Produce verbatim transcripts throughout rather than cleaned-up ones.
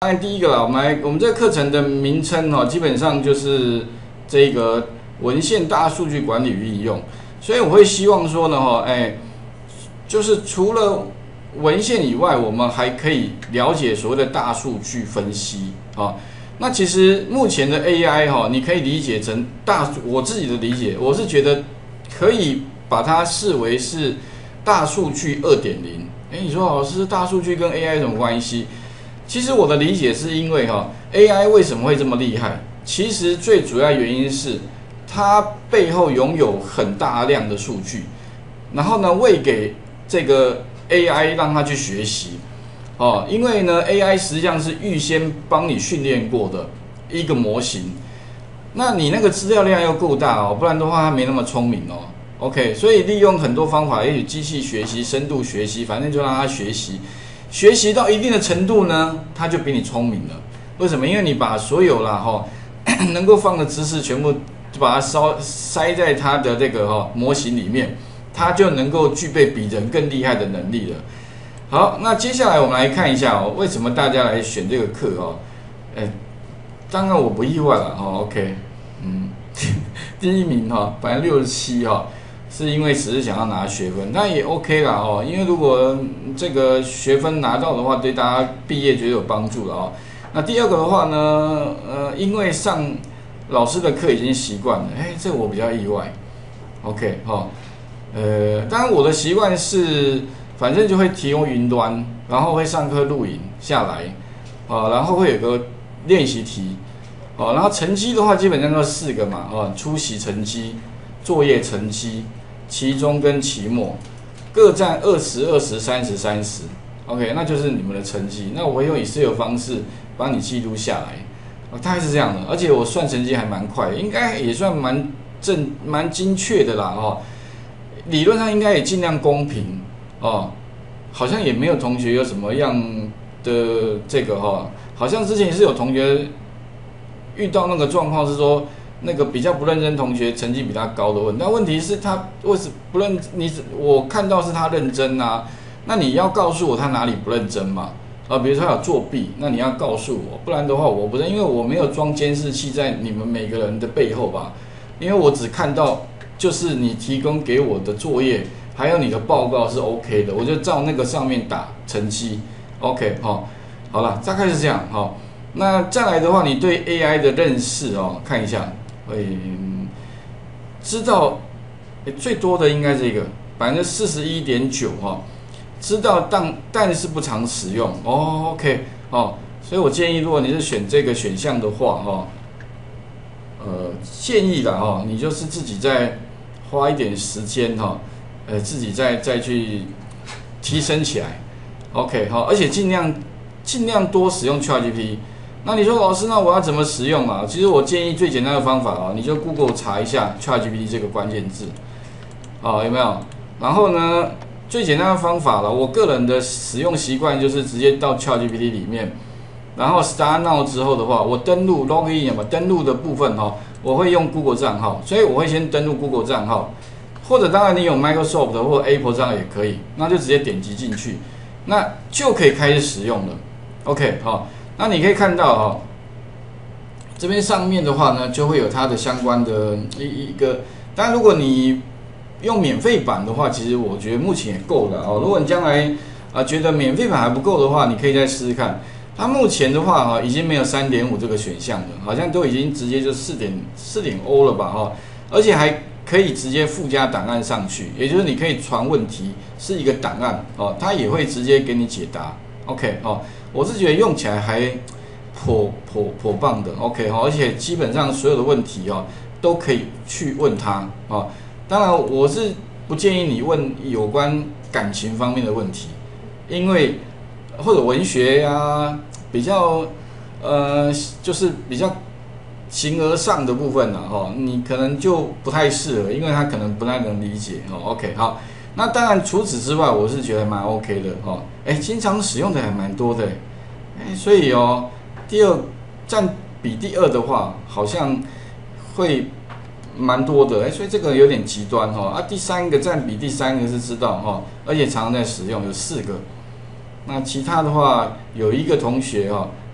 按第一个啦，我们来，我们这个课程的名称哈，基本上就是这个文献大数据管理与应用，所以我会希望说呢，哈，哎，就是除了文献以外，我们还可以了解所谓的大数据分析啊。那其实目前的 A I 哈，你可以理解成大，我自己的理解，我是觉得可以把它视为是大数据 二点零。哎，你说老师，大数据跟 A I 有什么关系？其实我的理解是因为哈 ，A I 为什么会这么厉害？其实最主要原因是它背后拥有很大量的数据，然后呢，喂给这个 A I 让它去学习。哦，因为呢 ，A I 实际上是预先帮你训练过的一个模型，那你那个资料量要够大哦，不然的话它没那么聪明哦。OK， 所以利用很多方法，也许机器学习、深度学习，反正就让它学习，学习到一定的程度呢，它就比你聪明了。为什么？因为你把所有啦哈、哦、能够放的知识全部就把它塞塞在它的这个哈、哦、模型里面，它就能够具备比人更厉害的能力了。好，那接下来我们来看一下哦，为什么大家来选这个课哦？哎，当然我不意外了哈、哦。OK， 嗯，第一名哈、哦，百分之六十七哈，是因为只是想要拿学分，那也 OK 啦哦。因为如果这个学分拿到的话，对大家毕业绝对有帮助了哦。那第二个的话呢，呃，因为上老师的课已经习惯了，哎，这我比较意外。OK 哈、哦，呃，当然我的习惯是。反正就会提供云端，然后会上课录影下来，啊，然后会有个练习题，啊，然后成绩的话基本上都是四个嘛，啊，出席成绩、作业成绩、期中跟期末，各占二十、二十、三十、三十 ，OK， 那就是你们的成绩。那我会用 Excel 方式帮你记录下来，啊，大概是这样的。而且我算成绩还蛮快，应该也算蛮正、蛮精确的啦，哦，理论上应该也尽量公平。哦，好像也没有同学有什么样的这个哈、哦，好像之前是有同学遇到那个状况是说，那个比较不认真同学成绩比他高的问，但问题是他为什么不认？你我看到是他认真啊，那你要告诉我他哪里不认真嘛？啊，比如说他有作弊，那你要告诉我，不然的话我不认，因为我没有装监视器在你们每个人的背后吧，因为我只看到就是你提供给我的作业。还有你的报告是 OK 的，我就照那个上面打成绩 ，OK 哈、哦，好了，大概是这样哈、哦。那再来的话，你对 A I 的认识哦，看一下，嗯，知道最多的应该这个百分之四十一点九哈，知道但但是不常使用哦 ，OK 哦，所以我建议如果你是选这个选项的话哈、哦，呃，建议啦哈、哦，你就是自己再花一点时间哈。哦呃，自己再再去提升起来 ，OK 好，而且尽量尽量多使用 ChatGPT。那你说老师，那我要怎么使用啊？其实我建议最简单的方法啊，你就 Google 查一下 ChatGPT 这个关键字，啊有没有？然后呢，最简单的方法了，我个人的使用习惯就是直接到 ChatGPT 里面，然后 Start Now 之后的话，我登录 Login 嘛，登录的部分哈、哦，我会用 Google 账号，所以我会先登录 Google 账号。或者当然你有 Microsoft 或 Apple 账也可以，那就直接点击进去，那就可以开始使用了。OK 好、哦，那你可以看到哈、哦，这边上面的话呢，就会有它的相关的一一个。当然如果你用免费版的话，其实我觉得目前也够了哦。如果你将来啊、呃、觉得免费版还不够的话，你可以再试试看。它目前的话哈、哦，已经没有 三点五 这个选项了，好像都已经直接就 四点五 了吧哈、哦，而且还。可以直接附加档案上去，也就是你可以传问题，是一个档案哦，它也会直接给你解答。OK 哦，我是觉得用起来还颇颇颇棒的。OK 哦，而且基本上所有的问题哦都可以去问他哦。当然，我是不建议你问有关感情方面的问题，因为或者文学呀、啊、比较呃就是比较。形而上的部分呢、啊，哦，你可能就不太适合，因为他可能不太能理解哦。OK， 好，那当然除此之外，我是觉得蛮 OK 的哦。哎，经常使用的还蛮多的，哎，所以哦，第二占比第二的话，好像会蛮多的，哎，所以这个有点极端哈、哦。啊，第三个占比第三个是知道哈、哦，而且常常在使用，有四个。那其他的话，有一个同学哈、哦，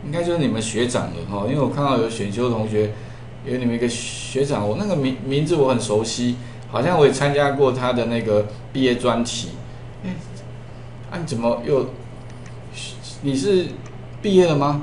应该就是你们学长了哈，因为我看到有选修同学，有你们一个学长，我那个名名字我很熟悉，好像我也参加过他的那个毕业专题。哎，啊你怎么又？你是毕业了吗？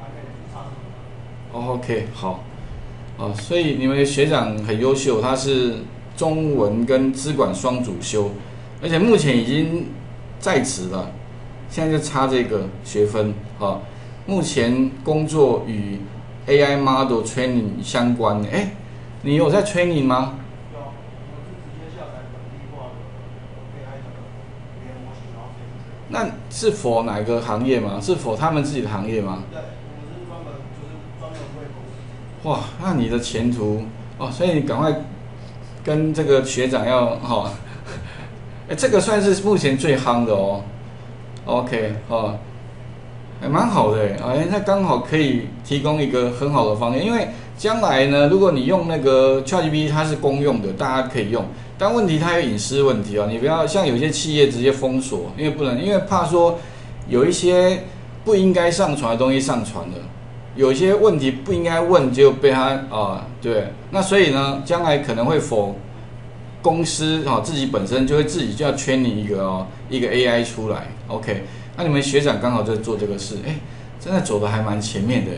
哦 ，OK， 好，哦，所以你们的学长很优秀，他是中文跟资管双主修，而且目前已经在职了，现在就差这个学分啊、哦。目前工作与 A I model training 相关的，哎，你有在 training 吗？ 有，我是直接下载本地化的 A I 的语言模型，然后那是否哪个行业吗？是否他们自己的行业吗？ 对，我是专门就是专门为公司。 哇，那你的前途哦，所以你赶快跟这个学长要哈，哎、哦，这个算是目前最夯的哦。OK 哦。还蛮好的哎，那刚好可以提供一个很好的方向，因为将来呢，如果你用那个 ChatGPT， 它是公用的，大家可以用，但问题它有隐私问题哦，你不要像有些企业直接封锁，因为不能，因为怕说有一些不应该上传的东西上传了，有一些问题不应该问就被它啊、呃，对，那所以呢，将来可能会否公司啊、哦、自己本身就会自己就要圈你一个哦一个 A I 出来 ，OK。那你们学长刚好在做这个事，哎，真的走的还蛮前面的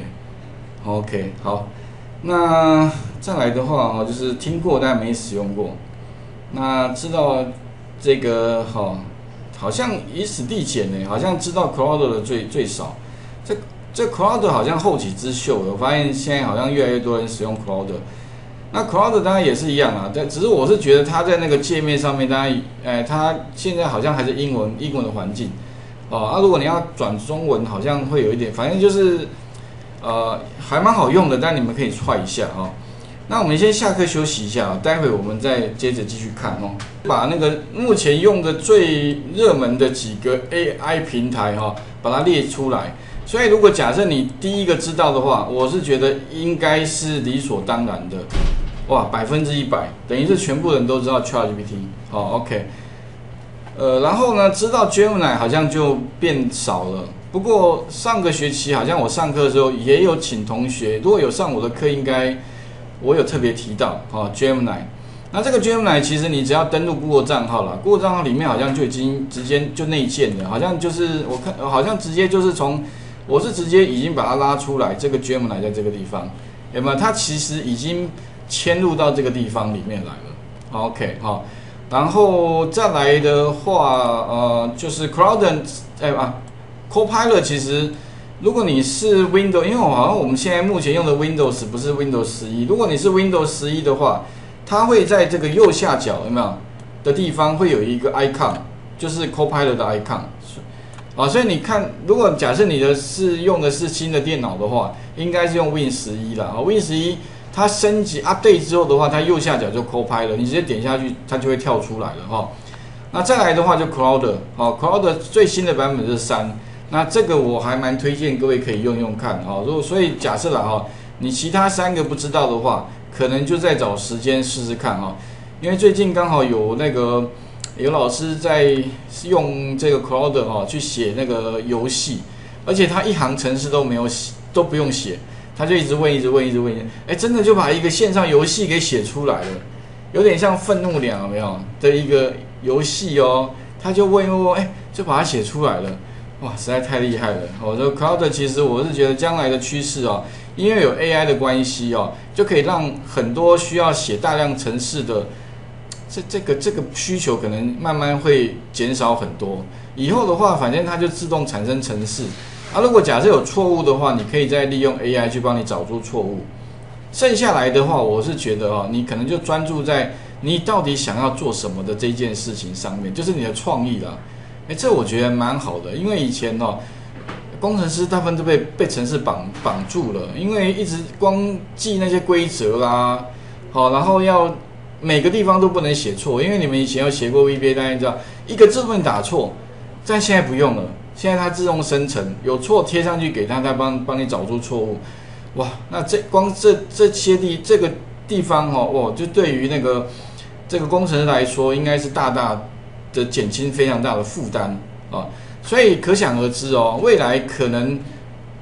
，OK， 好，那再来的话哈，就是听过但没使用过，那知道这个哈，好像以史递减呢，好像知道 Claude 的最最少，这这 Claude 好像后起之秀，我发现现在好像越来越多人使用 Claude， 那 Claude 当然也是一样啊，但只是我是觉得它在那个界面上面，当然，哎，它现在好像还是英文英文的环境。哦，啊，如果你要转中文，好像会有一点，反正就是，呃，还蛮好用的，但你们可以踹一下哦。那我们先下课休息一下，待会我们再接着继续看哦。把那个目前用的最热门的几个 A I 平台哈、哦，把它列出来。所以如果假设你第一个知道的话，我是觉得应该是理所当然的。哇，百分之一百，等于是全部人都知道 ChatGPT。哦 ，OK。呃，然后呢，知道 Gemini 好像就变少了。不过上个学期好像我上课的时候也有请同学，如果有上我的课，应该我有特别提到哦 Gemini。那这个 Gemini 其实你只要登录 Google 账号啦 ，Google 账号里面好像就已经直接就内建了，好像就是我看好像直接就是从我是直接已经把它拉出来，这个 Gemini 在这个地方，有没有？它其实已经嵌入到这个地方里面来了。OK 哈、哦。然后再来的话，呃，就是 Claude， 哎啊 ，Copilot 其实，如果你是 Windows， 因为我好像我们现在目前用的 Windows 不是 Windows 十一，如果你是 Windows 十一的话，它会在这个右下角有没有的地方会有一个 icon， 就是 Copilot 的 icon， 啊，所以你看，如果假设你的是用的是新的电脑的话，应该是用 Win 十一啦，啊 ，Win 十一。它升级 update 之后的话，它右下角就 Copilot， 你直接点下去，它就会跳出来了哈、哦。那再来的话就 Claude， 好 ，Claude 最新的版本是三，那这个我还蛮推荐各位可以用用看哈、哦。如果所以假设啦哈，你其他三个不知道的话，可能就再找时间试试看哈、哦。因为最近刚好有那个有老师在用这个 Claude 哈、哦、去写那个游戏，而且他一行程式都没有写，都不用写。他就一直问，一直问，一直问，哎，真的就把一个线上游戏给写出来了，有点像愤怒鸟有没有的一个游戏哦？他就问问问，哎，就把它写出来了，哇，实在太厉害了！我说 Claude 其实我是觉得将来的趋势哦，因为有 A I 的关系哦，就可以让很多需要写大量程式的这这个这个需求可能慢慢会减少很多。以后的话，反正它就自动产生程式。啊，如果假设有错误的话，你可以再利用 A I 去帮你找出错误。剩下来的话，我是觉得哦，你可能就专注在你到底想要做什么的这件事情上面，就是你的创意啦。哎，这我觉得蛮好的，因为以前哦，工程师大部分都被被程式绑绑住了，因为一直光记那些规则啦，好，然后要每个地方都不能写错，因为你们以前有写过 V B A， 大家知道一个字不能打错，但现在不用了。现在它自动生成，有错贴上去给它，它帮帮你找出错误。哇，那这光这这些地这个地方哦，哇，就对于那个这个工程师来说，应该是大大的减轻非常大的负担啊。所以可想而知哦，未来可能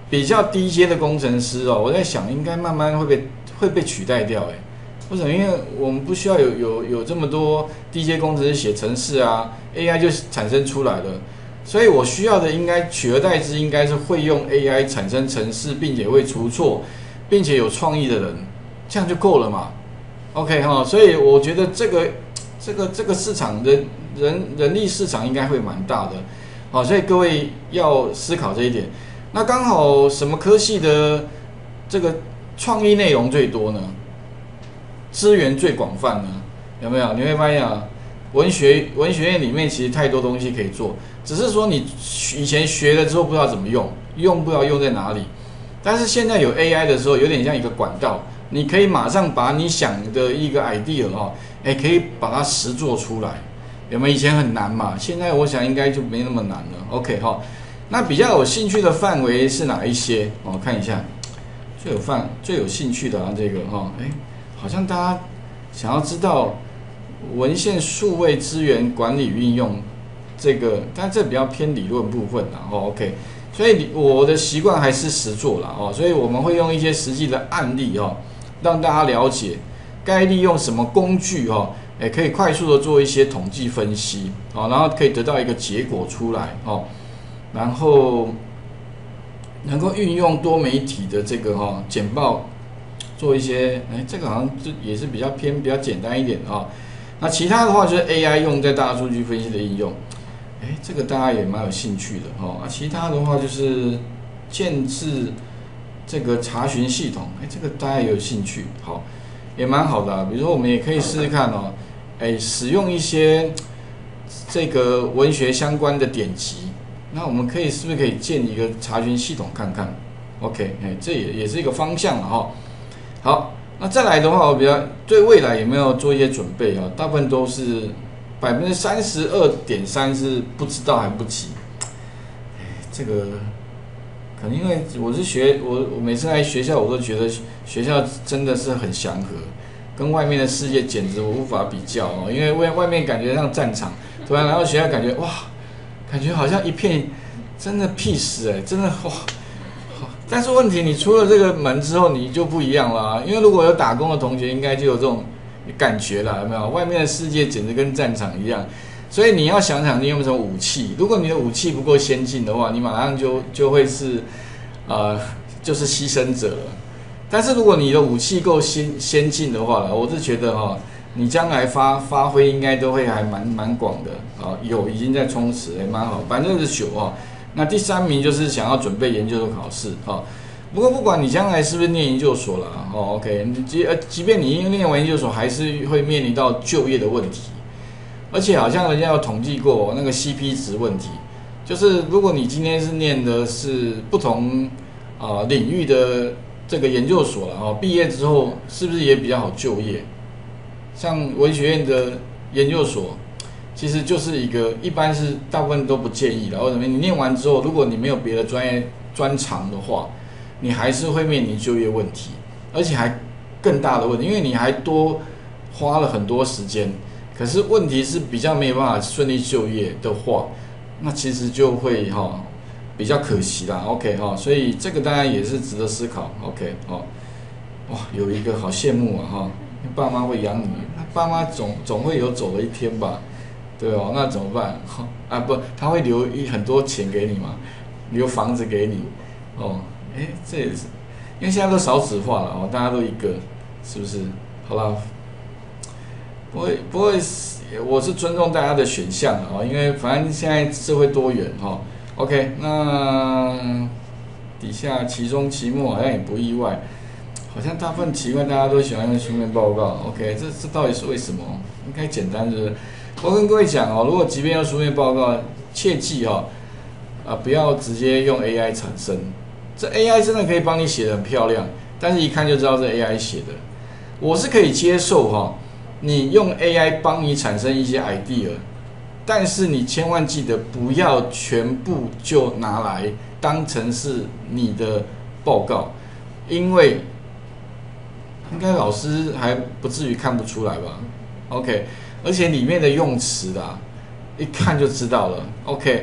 比较低阶的工程师哦，我在想应该慢慢会被会被取代掉哎。为什么？因为我们不需要有有有这么多低阶工程师写程式啊 ，A I 就产生出来了。所以我需要的应该取而代之，应该是会用 A I 产生程式，并且会除错，并且有创意的人，这样就够了嘛 ？OK 哈，所以我觉得这个这个这个市场人人人力市场应该会蛮大的，好，所以各位要思考这一点。那刚好什么科系的这个创意内容最多呢？资源最广泛呢？有没有？你会发现啊，文学文学院里面其实太多东西可以做，只是说你以前学了之后不知道怎么用，用不知道用在哪里。但是现在有 A I 的时候，有点像一个管道，你可以马上把你想的一个 idea 哦，哎，可以把它实做出来。有没有？以前很难嘛，现在我想应该就没那么难了。OK 哈，那比较有兴趣的范围是哪一些？哦，看一下，最有范最有兴趣的啊，这个哈，哎。好像大家想要知道文献数位资源管理运用这个，但这比较偏理论部分啦。哦 ，OK， 所以我的习惯还是实作啦。哦，所以我们会用一些实际的案例哦，让大家了解该利用什么工具哦，也可以快速的做一些统计分析哦，然后可以得到一个结果出来哦，然后能够运用多媒体的这个哈简报。做一些，哎，这个好像就也是比较偏比较简单一点的啊、哦。那其他的话就是 A I 用在大数据分析的应用，哎，这个大家也蛮有兴趣的哦。啊，其他的话就是建制这个查询系统，哎，这个大家也有兴趣，好，也蛮好的、啊。比如说我们也可以试试看哦，哎，使用一些这个文学相关的典籍，那我们可以是不是可以建一个查询系统看看 ？OK， 哎，这也也是一个方向了哈、哦。好，那再来的话，我比较对未来有没有做一些准备啊？大部分都是百分之三十二点三是不知道还不急。这个可能因为我是学我我每次来学校，我都觉得学校真的是很祥和，跟外面的世界简直我无法比较哦。因为外外面感觉像战场，突然来到学校感觉哇，感觉好像一片真的 peace 哎，真的哇。但是问题，你出了这个门之后，你就不一样了、啊。因为如果有打工的同学，应该就有这种感觉了，有没有？外面的世界简直跟战场一样，所以你要想想你有没有什么武器。如果你的武器不够先进的话，你马上就就会是呃，就是牺牲者了。但是如果你的武器够先先进的话，我是觉得哈、哦，你将来发发挥应该都会还蛮蛮广的啊、哦。有已经在充实，也蛮好，百分之二十九啊。那第三名就是想要准备研究所考试哈，不过不管你将来是不是念研究所了哦 ，OK， 即呃即便你念完研究所，还是会面临到就业的问题，而且好像人家有统计过那个 C P 值问题，就是如果你今天是念的是不同啊、呃、领域的这个研究所了哦，毕业之后是不是也比较好就业？像文学院的研究所。其实就是一个，一般是大部分都不建议的。为什么？你念完之后，如果你没有别的专业专长的话，你还是会面临就业问题，而且还更大的问题，因为你还多花了很多时间。可是问题是比较没有办法顺利就业的话，那其实就会哈、哦、比较可惜啦。OK 哈、哦，所以这个当然也是值得思考。OK 哦，哇，有一个好羡慕啊哈、哦，爸妈会养你，爸妈总总会有走的一天吧。对哦，那怎么办？啊不，他会留一很多钱给你嘛，留房子给你，哦，哎，这也是，因为现在都少子化了哦，大家都一个，是不是？好啦，不会不会，我是尊重大家的选项的哦，因为反正现在社会多元哈、哦。OK， 那底下期中期末好像也不意外，好像大部分奇怪大家都喜欢用书面报告。OK， 这这到底是为什么？应该简单就是。我跟各位讲哦，如果即便要书面报告，切记哈、哦，啊不要直接用 A I 产生。这 A I 真的可以帮你写得很漂亮，但是一看就知道是 A I 写的。我是可以接受哈、哦，你用 A I 帮你产生一些 idea， 但是你千万记得不要全部就拿来当成是你的报告，因为应该老师还不至于看不出来吧 ？OK。而且里面的用词啦，一看就知道了。OK，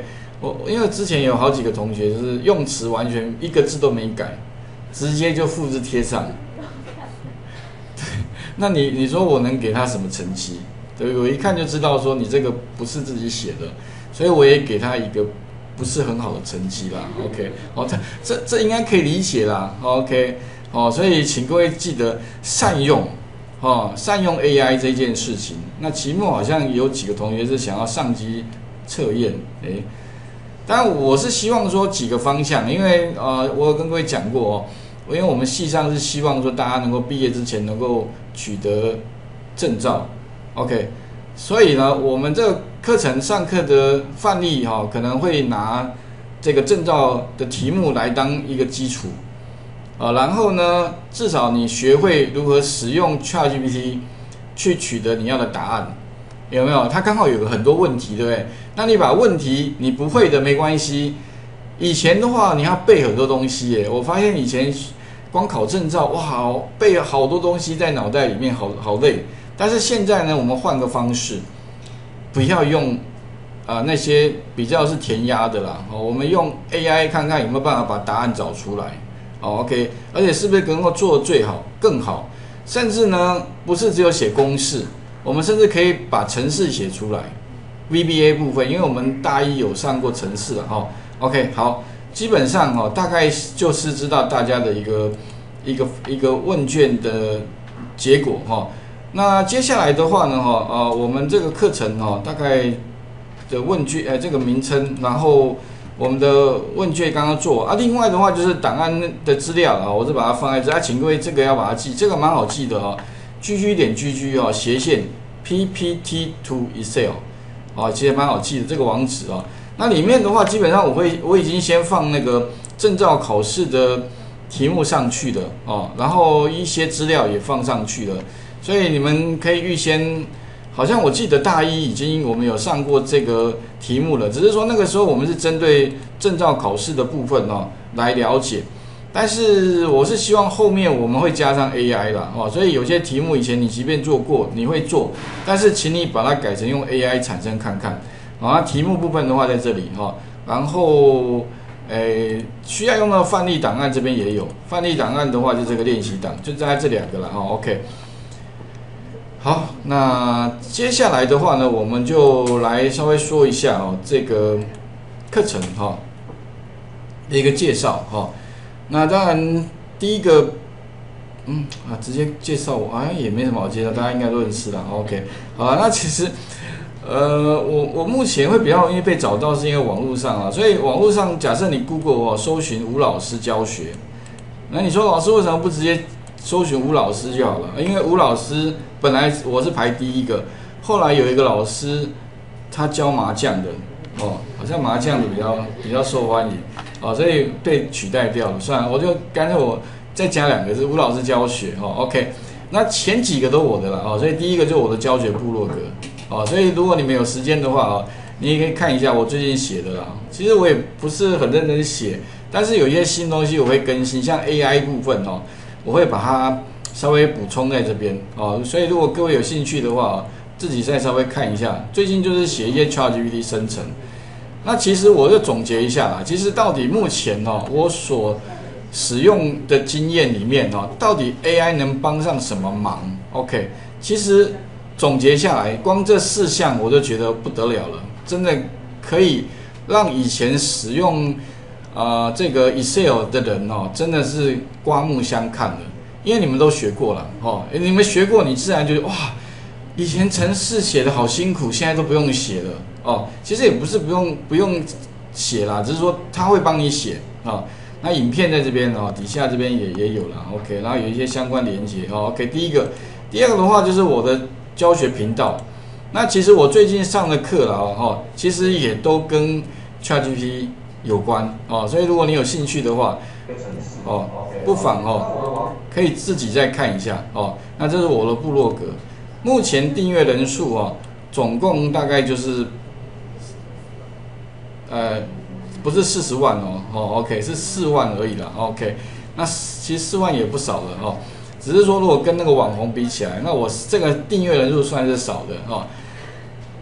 我因为之前有好几个同学就是用词完全一个字都没改，直接就复制贴上。对，那你你说我能给他什么成绩？对，我一看就知道说你这个不是自己写的，所以我也给他一个不是很好的成绩啦。OK， 好，这这这应该可以理解啦。OK， 哦，所以请各位记得善用。哦，善用 A I 这件事情，那期末好像有几个同学是想要上机测验，诶，当然我是希望说几个方向，因为呃，我有跟各位讲过哦，因为我们系上是希望说大家能够毕业之前能够取得证照 ，OK， 所以呢，我们这个课程上课的范例哈、哦，可能会拿这个证照的题目来当一个基础。啊，然后呢，至少你学会如何使用 ChatGPT 去取得你要的答案，有没有？它刚好有很多问题，对不对？那你把问题你不会的没关系。以前的话，你要背很多东西耶。我发现以前光考证照，哇，背好多东西在脑袋里面，好好累。但是现在呢，我们换个方式，不要用啊、呃、那些比较是填鸭的啦，哦，我们用 A I 看看有没有办法把答案找出来。哦 ，OK， 而且是不是能够做得最好、更好？甚至呢，不是只有写公式，我们甚至可以把程式写出来。V B A 部分，因为我们大一有上过程式了哈。OK， 好，基本上哈、哦，大概就是知道大家的一个一个一个问卷的结果哈、哦。那接下来的话呢哈，呃，我们这个课程哈、哦，大概的问卷，呃，这个名称，然后。我们的问卷刚刚做啊，另外的话就是档案的资料啊，我是把它放在这啊，请各位这个要把它记，这个蛮好记的哦 ，G G 点 G G 哦，斜线 P P T to Excel 啊，其实蛮好记的这个网址啊。那里面的话，基本上我会我已经先放那个证照考试的题目上去的哦，然后一些资料也放上去了，所以你们可以预先。好像我记得大一已经我们有上过这个题目了，只是说那个时候我们是针对证照考试的部分哦来了解，但是我是希望后面我们会加上 A I 啦哦，所以有些题目以前你即便做过你会做，但是请你把它改成用 A I 产生看看，好，那题目部分的话在这里哈，然后诶需要用到范例档案这边也有，范例档案的话就这个练习档，就在这两个了哦 ，OK。好，那接下来的话呢，我们就来稍微说一下哦，这个课程哈、哦、的一个介绍哈、哦。那当然第一个，嗯啊，直接介绍我好像也没什么好介绍，大家应该都认识啦。OK， 好了，那其实呃，我我目前会比较容易被找到，是因为网络上啊，所以网络上假设你 Google 哦搜寻吴老师教学，那你说老师为什么不直接搜寻吴老师就好了？因为吴老师本来我是排第一个，后来有一个老师他教麻将的哦，好像麻将的比较比较受欢迎哦，所以被取代掉了。算了，我就干脆我再加两个是吴老师教学哦 ，OK。那前几个都我的了哦，所以第一个就是我的教学部落格哦，所以如果你们有时间的话哦，你也可以看一下我最近写的啦。其实我也不是很认真写，但是有一些新东西我会更新，像 A I 部分哦。我会把它稍微补充在这边哦，所以如果各位有兴趣的话，自己再稍微看一下。最近就是写一些 ChatGPT 生成，那其实我就总结一下啦。其实到底目前哦，我所使用的经验里面哦，到底 A I 能帮上什么忙 ？OK， 其实总结下来，光这四项我就觉得不得了了，真的可以让以前使用。呃，这个 Excel 的人哦，真的是刮目相看的，因为你们都学过了哦，你们学过，你自然就哇，以前程式写的好辛苦，现在都不用写了哦。其实也不是不用不用写啦，只是说他会帮你写啊、哦。那影片在这边哦，底下这边也也有了 ，OK， 然后有一些相关连接哦 ，OK。第一个，第二个的话就是我的教学频道，那其实我最近上的课了哦，其实也都跟 ChatGPT。有关哦，所以如果你有兴趣的话，哦，不妨哦，可以自己再看一下哦。那这是我的部落格，目前订阅人数哦，总共大概就是，呃，不是四十万哦，哦 ，OK， 是四万而已啦 ，OK。那其实四万也不少了哦，只是说如果跟那个网红比起来，那我这个订阅人数算是少的哦。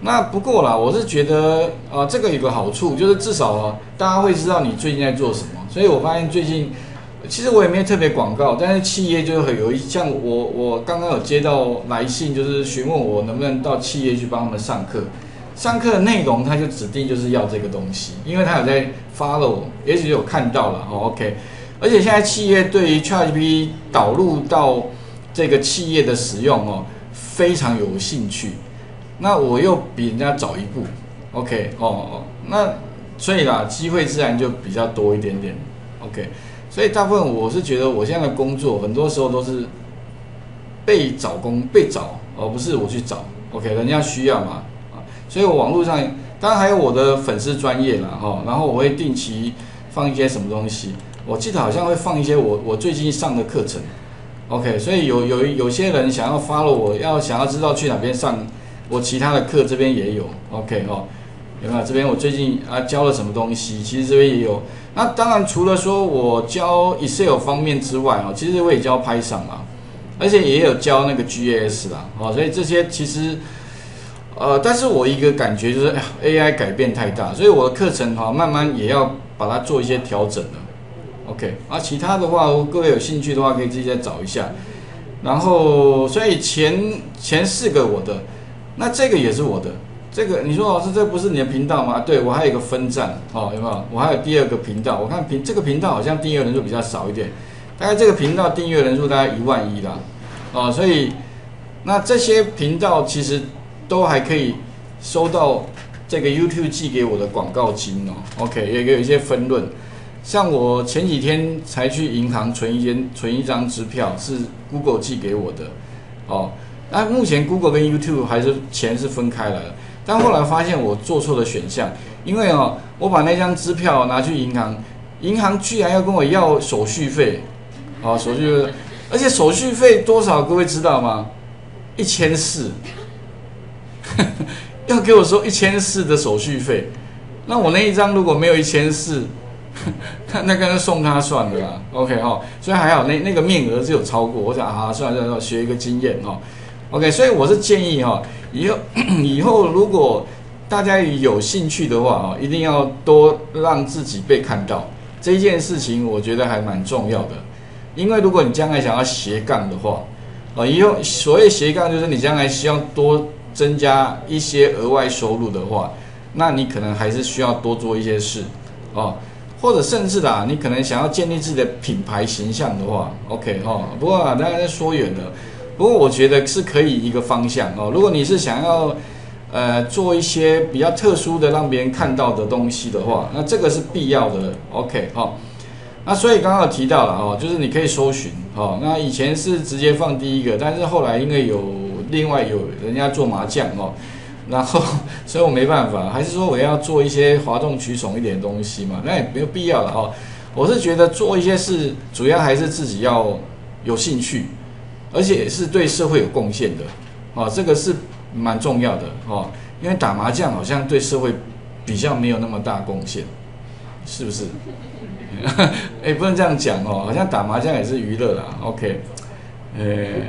那不过啦，我是觉得呃，这个有个好处，就是至少啊，大家会知道你最近在做什么。所以我发现最近，其实我也没有特别广告，但是企业就会有一像我我刚刚有接到来信，就是询问我能不能到企业去帮他们上课。上课的内容他就指定就是要这个东西，因为他有在 follow， 也许有看到了哦 ，OK。而且现在企业对于 ChatGPT 导入到这个企业的使用哦，非常有兴趣。那我又比人家早一步 ，OK 哦哦，那所以啦，机会自然就比较多一点点 ，OK。所以大部分我是觉得我现在的工作很多时候都是被找工被找，而不是我去找 ，OK， 人家需要嘛啊，所以我网络上当然还有我的粉丝专业啦哈，然后我会定期放一些什么东西，我记得好像会放一些我我最近上的课程 ，OK， 所以有有有些人想要 follow 我，要想要知道去哪边上。我其他的课这边也有 ，OK 哦，有没有？这边我最近啊教了什么东西？其实这边也有。那当然除了说我教 Excel 方面之外哦，其实我也教 Python 嘛，而且也有教那个 G S 啦，哦，所以这些其实呃，但是我一个感觉就是，哎呀 ，A I 改变太大，所以我的课程哈、哦、慢慢也要把它做一些调整了 ，OK。啊，其他的话，各位有兴趣的话可以自己再找一下。然后，所以前前四个我的。那这个也是我的，这个你说老师这不是你的频道吗？对，我还有一个分站哦，有没有？我还有第二个频道，我看频这个频道好像订阅人数比较少一点，大概这个频道订阅人数大概一万一啦，哦，所以那这些频道其实都还可以收到这个 YouTube 寄给我的广告金哦 ，OK， 也有一些分润。像我前几天才去银行存一间存一张支票，是 Google 寄给我的，哦。那目前 Google 跟 YouTube 还是钱是分开来的，但后来发现我做错了选项，因为哦，我把那张支票拿去银行，银行居然要跟我要手续费，哦，手续费，而且手续费多少？各位知道吗？一千四，要给我收一千四的手续费，那我那一张如果没有一千四，那那个就送他算了啦 ，OK 哈、哦，所以还好那那个面额是有超过，我想啊，算了算了，学一个经验哈、哦。OK， 所以我是建议哈，以后以后如果大家有兴趣的话啊，一定要多让自己被看到，这件事情我觉得还蛮重要的。因为如果你将来想要斜杠的话，啊，以后所谓斜杠就是你将来希望多增加一些额外收入的话，那你可能还是需要多做一些事啊，或者甚至啦，你可能想要建立自己的品牌形象的话 ，OK 哈。不过啊，当然说远了。不过我觉得是可以一个方向哦。如果你是想要呃做一些比较特殊的让别人看到的东西的话，那这个是必要的 ，OK 哈、哦。那所以刚刚有提到了哦，就是你可以搜寻哦。那以前是直接放第一个，但是后来因为有另外有人家做麻将哦，然后所以我没办法，还是说我要做一些哗众取宠一点的东西嘛，那也没有必要了哦。我是觉得做一些事，主要还是自己要有兴趣。而且是对社会有贡献的，哦，这个是蛮重要的哦。因为打麻将好像对社会比较没有那么大贡献，是不是？哎、欸，不能这样讲哦，好像打麻将也是娱乐啦。OK， 呃、欸，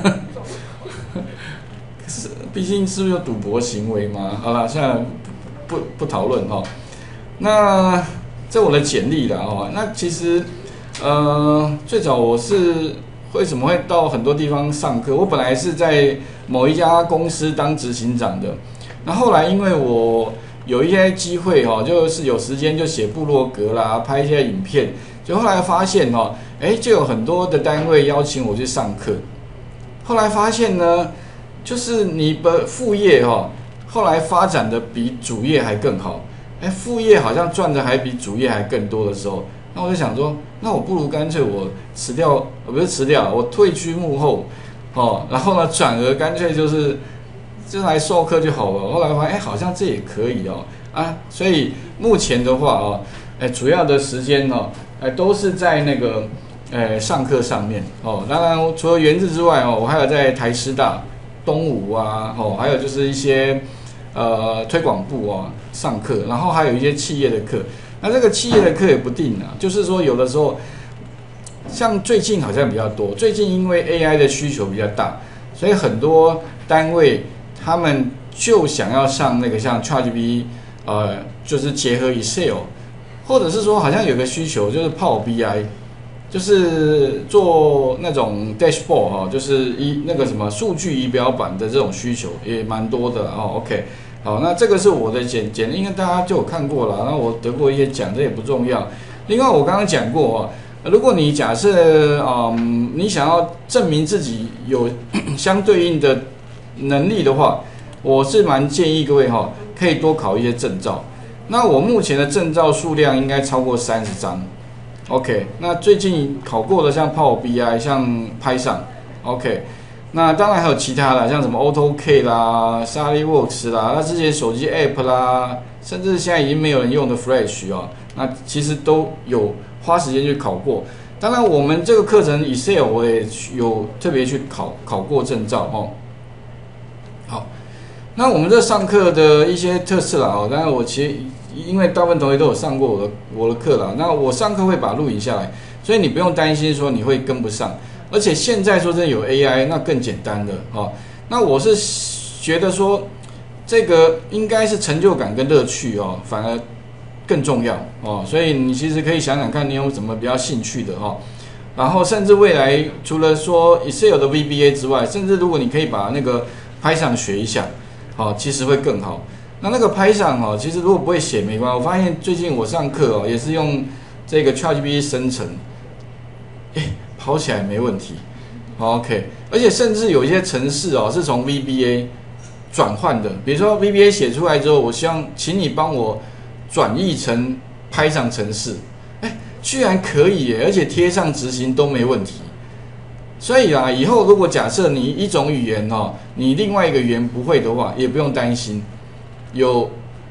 可是毕竟是不是有赌博行为嘛？好了，现在不不讨论哈。那这我的简历啦哦，那其实呃，最早我是。为什么会到很多地方上课？我本来是在某一家公司当执行长的，那后来因为我有一些机会哈，就是有时间就写部落格啦，拍一些影片，就后来发现哈，哎，就有很多的单位邀请我去上课。后来发现呢，就是你的副业哈，后来发展的比主业还更好，哎，副业好像赚的还比主业还更多的时候。那我就想说，那我不如干脆我辞掉，呃，不是辞掉，我退居幕后，哦，然后呢，转而干脆就是就来授课就好了。后来发现，哎，好像这也可以哦，啊，所以目前的话哦，哎，主要的时间哦，哎，都是在那个，哎，上课上面哦。当然，除了元智之外哦，我还有在台师大、东吴啊，哦，还有就是一些呃推广部啊上课，然后还有一些企业的课。那这个企业的课也不定啊，就是说有的时候，像最近好像比较多，最近因为 A I 的需求比较大，所以很多单位他们就想要上那个像 ChatGPT， 呃，就是结合 Excel， 或者是说好像有个需求就是 Power B I， 就是做那种 dashboard 哈，就是一那个什么数据仪表板的这种需求也蛮多的哦。OK， 好，那这个是我的简简，因为大家就有看过了，那我得过一些奖，这也不重要。另外我刚刚讲过啊。如果你假设，嗯，你想要证明自己有相对应的能力的话，我是蛮建议各位哈，可以多考一些证照。那我目前的证照数量应该超过三十张。OK， 那最近考过的像 Power B I， 像 Python，OK， 那当然还有其他的，像什么 AutoCAD 啦、SolidWorks 啦，那这些手机 App 啦，甚至现在已经没有人用的 Flash 哦，那其实都有。花时间去考过，当然我们这个课程 Excel 我也有特别去考考过证照哦。好，那我们这上课的一些特色啦哦，当然我其实因为大部分同学都有上过我的我的课啦，那我上课会把录影下来，所以你不用担心说你会跟不上，而且现在说真的有 A I， 那更简单的哦。那我是觉得说这个应该是成就感跟乐趣哦，反而。更重要哦，所以你其实可以想想看，你有什么比较兴趣的哈、哦，然后甚至未来除了说 Excel 的 V B A 之外，甚至如果你可以把那个 Python 学一下，好、哦，其实会更好。那那个 Python 哦，其实如果不会写没关系，我发现最近我上课哦，也是用这个 ChatGPT 生成，哎，跑起来没问题、哦、，OK， 而且甚至有一些程式哦是从 V B A 转换的，比如说 V B A 写出来之后，我希望请你帮我。转译成Python程式，哎，居然可以耶，而且贴上执行都没问题。所以啊，以后如果假设你一种语言哦，你另外一个语言不会的话，也不用担心，有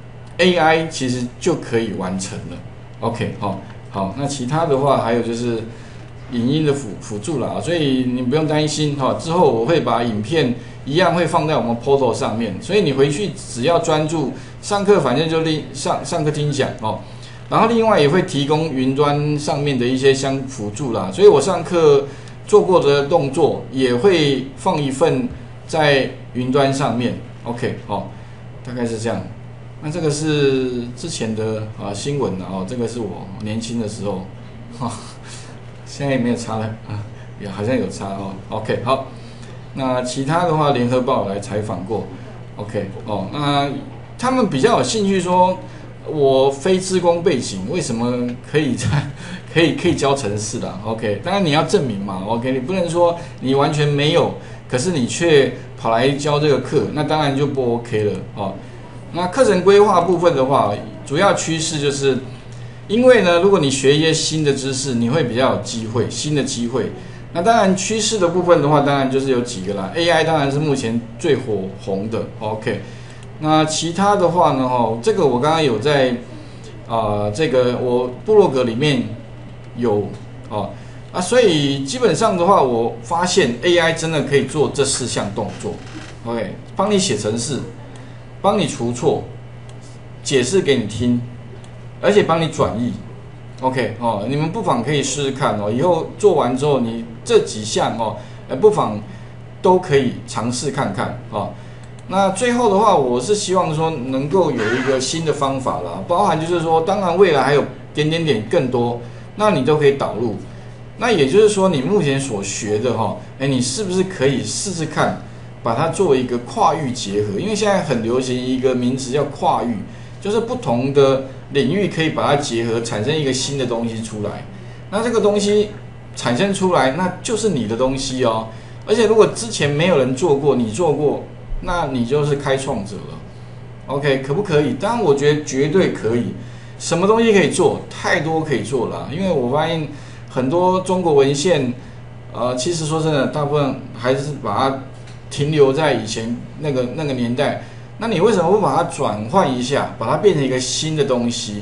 A I 其实就可以完成了。OK， 好，好，那其他的话还有就是影音的辅辅助啦，所以你不用担心哈。之后我会把影片一样会放在我们 Portal 上面，所以你回去只要专注。上课反正就上上课听讲哦，然后另外也会提供云端上面的一些相辅助啦，所以我上课做过的动作也会放一份在云端上面。OK， 哦，大概是这样。那这个是之前的啊新闻了哦，这个是我年轻的时候，哈、哦，现在也没有差了啊，也好像有差哦。OK， 好，那其他的话，联合报来采访过。OK， 哦，那。他们比较有兴趣说，我非资工背景，为什么可以在可以可以教程式啦 ？OK， 当然你要证明嘛 ，OK， 你不能说你完全没有，可是你却跑来教这个课，那当然就不 OK 了哦。那课程规划部分的话，主要趋势就是，因为呢，如果你学一些新的知识，你会比较有机会，新的机会。那当然趋势的部分的话，当然就是有几个啦 ，A I 当然是目前最火红的 ，OK。那其他的话呢？哈，这个我刚刚有在啊、呃，这个我部落格里面有哦啊，所以基本上的话，我发现 A I 真的可以做这四项动作 ，OK， 帮你写程式，帮你除错，解释给你听，而且帮你转译 ，OK 哦，你们不妨可以试试看哦，以后做完之后，你这几项哦，呃，不妨都可以尝试看看哦。那最后的话，我是希望说能够有一个新的方法啦，包含就是说，当然未来还有点点点更多，那你都可以导入。那也就是说，你目前所学的哈，哎，你是不是可以试试看，把它作为一个跨域结合？因为现在很流行一个名词叫跨域，就是不同的领域可以把它结合，产生一个新的东西出来。那这个东西产生出来，那就是你的东西哦。而且如果之前没有人做过，你做过。那你就是开创者了 ，OK， 可不可以？当然，我觉得绝对可以。什么东西可以做？太多可以做了。因为我发现很多中国文献，呃，其实说真的，大部分还是把它停留在以前那个那个年代。那你为什么不把它转换一下，把它变成一个新的东西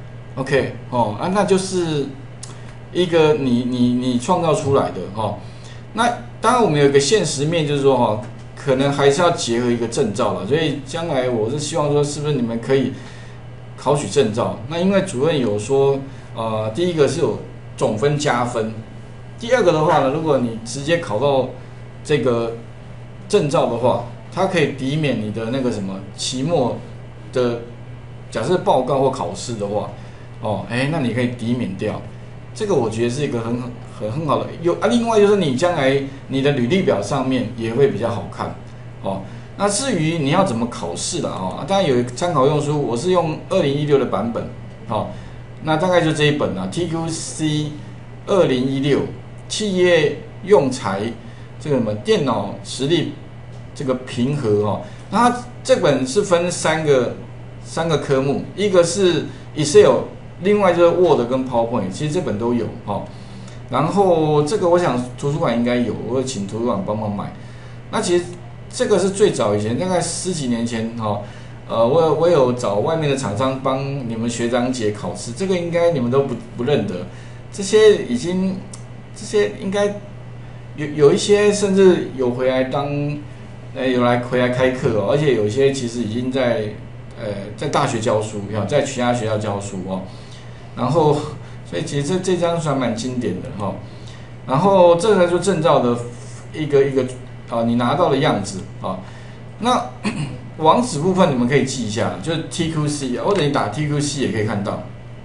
？OK， 哦，啊，那就是一个你你你创造出来的哦。那当然，我们有一个现实面，就是说哈。哦可能还是要结合一个证照了，所以将来我是希望说，是不是你们可以考取证照？那因为主任有说，呃，第一个是有总分加分，第二个的话呢，如果你直接考到这个证照的话， 它可以抵免你的那个什么期末的假设报告或考试的话，哦，哎，那你可以抵免掉。这个我觉得是一个很很很好的。有啊，另外就是你将来你的履历表上面也会比较好看，哦。那至于你要怎么考试啦，哦，当然有参考用书，我是用二零一六的版本，哦，那大概就这一本啊 ，T Q C 二零一六企业用材这个什么电脑实力这个评核哦，那它这本是分三个三个科目，一个是 Excel， 另外就是 Word 跟 PowerPoint， 其实这本都有哦。然后这个我想图书馆应该有，我会请图书馆帮忙买。那其实这个是最早以前，大概十几年前哈，呃，我有我有找外面的厂商帮你们学长姐考试，这个应该你们都不不认得，这些已经这些应该有有一些甚至有回来当，呃，有来回来开课哦，而且有些其实已经在呃在大学教书，在其他学校教书哦，然后所以其实这这张算蛮经典的哈，然后这个就证照的一个一个。啊，你拿到的样子啊，那网址部分你们可以记一下，就是 T Q C， 或者你打 T Q C 也可以看到。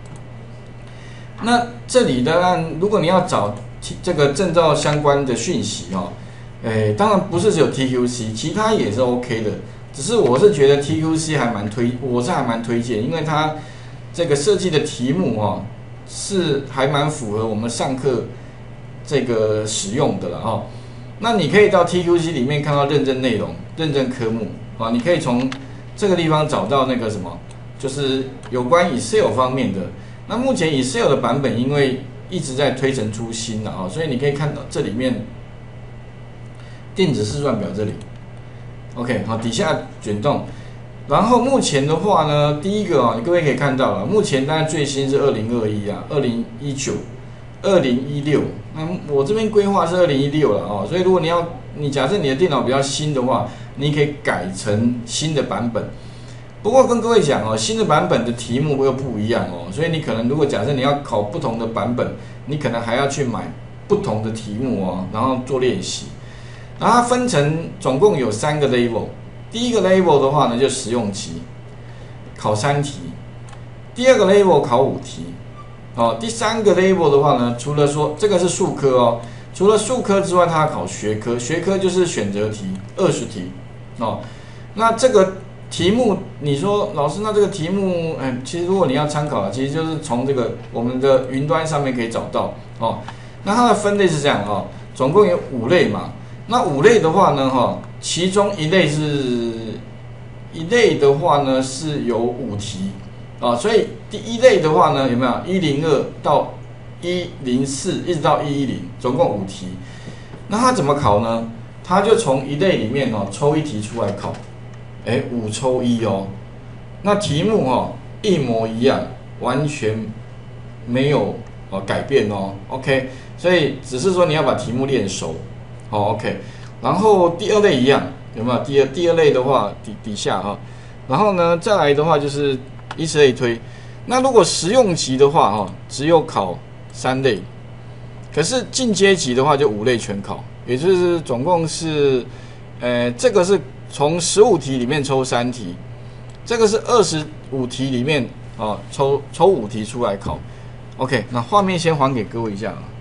那这里当然，如果你要找这个证照相关的讯息哈，诶，当然不是只有 T Q C， 其他也是 OK 的。只是我是觉得 T Q C 还蛮推，我是还蛮推荐，因为它这个设计的题目哈是还蛮符合我们上课这个使用的了哈。那你可以到 T Q C 里面看到认证内容、认证科目啊，你可以从这个地方找到那个什么，就是有关 Excel 方面的。那目前 Excel 的版本因为一直在推陈出新了啊，所以你可以看到这里面电子试算表这里 ，OK， 好，底下卷动。然后目前的话呢，第一个啊，你各位可以看到了，目前当然最新是二零二一啊，二零一九。二零一六，那我这边规划是二零一六了哦，所以如果你要，你假设你的电脑比较新的话，你可以改成新的版本。不过跟各位讲哦，新的版本的题目又不一样哦，所以你可能如果假设你要考不同的版本，你可能还要去买不同的题目哦，然后做练习。然后它分成总共有三个 level， 第一个 level 的话呢就实用题，考三题；第二个 level 考五题。哦，第三个 level 的话呢，除了说这个是数科哦，除了数科之外，它要考学科，学科就是选择题，二十题哦。那这个题目，你说老师，那这个题目，嗯，其实如果你要参考啊，其实就是从这个我们的云端上面可以找到哦。那它的分类是这样哦，总共有五类嘛。那五类的话呢，哈，其中一类是一类的话呢是有五题。啊，所以第一类的话呢，有没有一零二到一零四，一直到一一零，总共五题。那它怎么考呢？它就从一类里面哦抽一题出来考，哎，五抽一哦。那题目哦一模一样，完全没有哦改变哦。OK， 所以只是说你要把题目练熟，好 OK。然后第二类一样，有没有？第二第二类的话底底下哈，然后呢再来的话就是。以此类推，那如果实用级的话，哈，只有考三类，可是进阶级的话就五类全考，也就是总共是，呃，这个是从十五题里面抽三题，这个是二十五题里面啊抽抽五题出来考。OK， 那画面先还给各位一下啊。